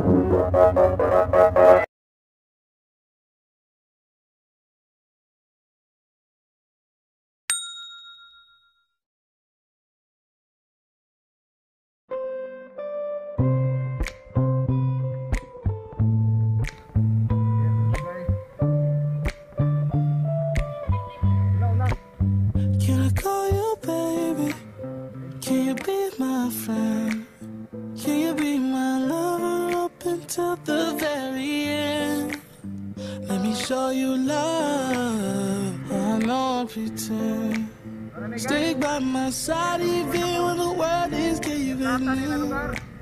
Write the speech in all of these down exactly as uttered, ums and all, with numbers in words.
Stick by my side even when the world is giving in.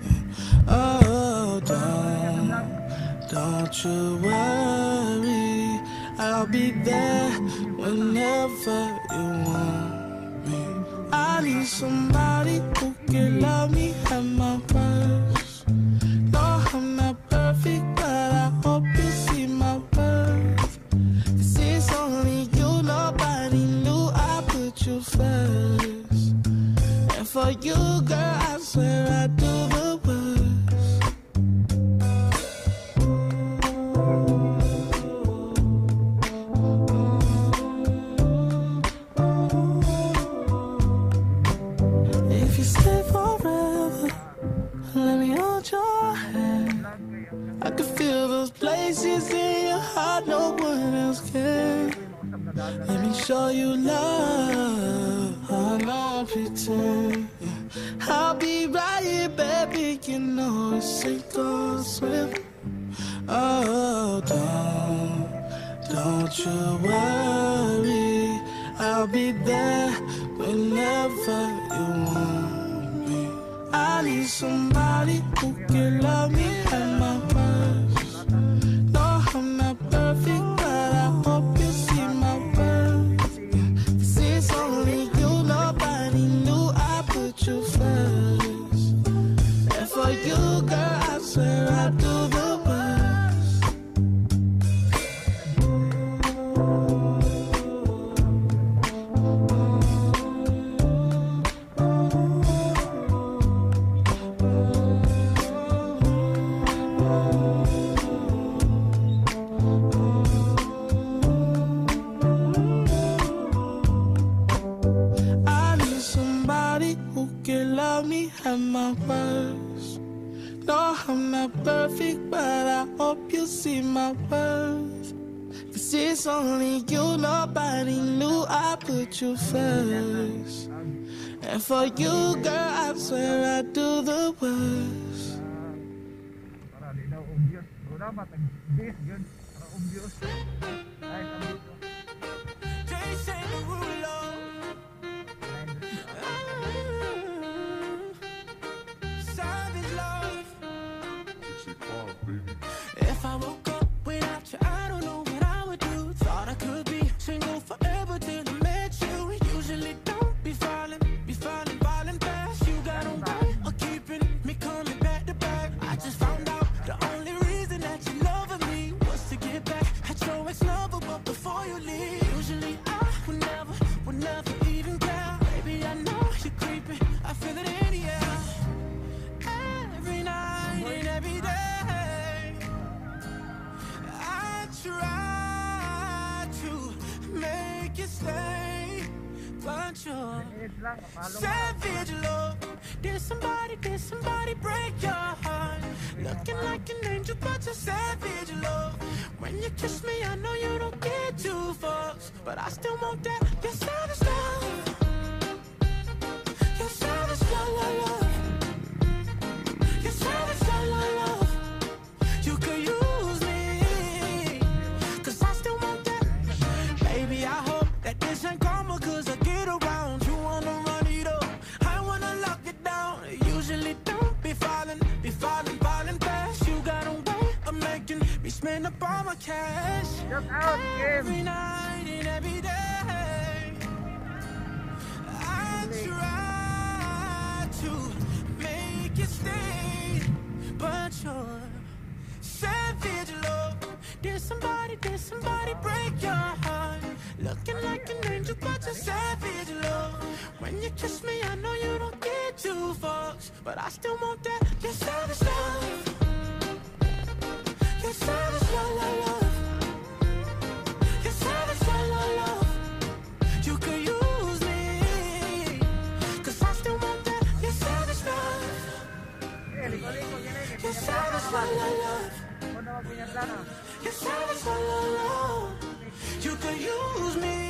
Oh, don't, don't you worry, I'll be there whenever you want me. I need somebody who can love me at my worst. No, I'm not perfect, but I hope you see my worth. 'Cause it's only you, nobody knew I put you first. And for you, girl, I swear I do the worst. If you stay forever, let me hold your hand. I can feel those places in your heart no one else can. Let me show you love, I don't pretend. I'll be right here, baby, you know it's sink or swim. Oh, don't, don't you worry, I'll be there whenever you want me. I need somebody who can love me at my worst. No, I'm not perfect, but I hope you see my worth. 'Cause it's only you, nobody knew I put you first. And for you, girl, I swear I do the worst. I need somebody who can love me at my worst. No, I'm not perfect, but I hope you see my worth. 'Cause it's only you, nobody knew I put you first. And for you, girl, I swear I do the worst. Para di daw obvious. Wala matag-bis yun. Para obvious. Ay, sabi ko. If I woke up without you, I don't know what I would do. Thought I could be single forever till I met you. Usually don't be falling, be falling, falling fast. You got a way of keeping me coming back to back. I just found out the only reason that you loving me was to get back at your ex-lover, but before you leave, usually I would never, would never even care. Baby, I know you're creeping, I feel it in the air. Every night and every day try to make you stay, but you're savage love. Did somebody, did somebody break your heart? Looking like an angel, but you're savage love. When you kiss me, I know you don't get two fucks, but I still want that. You're savage love. You're savage love, love, love. You're savage love, love, love. You could use me. That this ain't karma, 'cause I get around. You wanna run it up, I wanna lock it down. Usually don't be falling, be falling, falling fast. You got a way of making me spend up all my cash. Every night and every day I try to make you stay, but you're savage love. Did somebody, did somebody break your heart? Looking like an angel, but you're savage love. When you kiss me, I know you don't get two fucks, but I still want that. You're savage love. You're savage, la la love. You're savage, la la love. You could use me, 'cause I still want that. You're savage, love. You're savage, la la love. You're savage, la la love. You could use me.